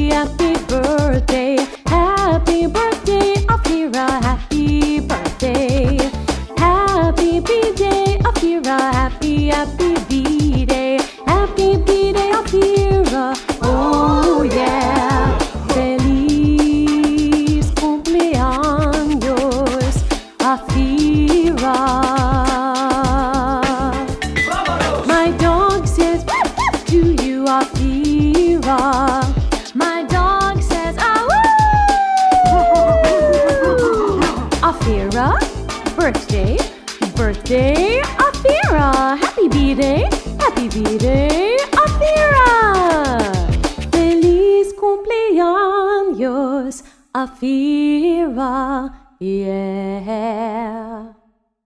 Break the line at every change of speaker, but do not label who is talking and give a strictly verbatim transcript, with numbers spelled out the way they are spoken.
happy birthday, happy birthday, Afeera, happy birthday, happy B-day, Afeera, happy, happy B-day, happy B-day, Afeera, oh yeah, feliz cumpleaños, Afeera. My dog says to you, Afeera. My dog says, ah, woo! Afeera, birthday, birthday, Afeera. Happy B-day, happy B-day, Afeera. Feliz cumpleaños, Afeera, yeah.